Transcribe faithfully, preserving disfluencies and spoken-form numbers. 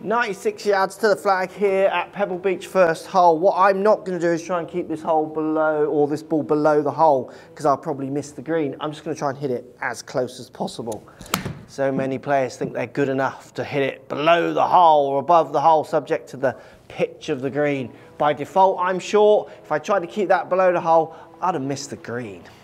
ninety-six yards to the flag here at Pebble Beach first hole. What I'm not going to do is try and keep this hole below, or this ball below the hole, because I'll probably miss the green. I'm just going to try and hit it as close as possible. So many players think they're good enough to hit it below the hole or above the hole, subject to the pitch of the green. By default, I'm short. If I tried to keep that below the hole, I'd have missed the green.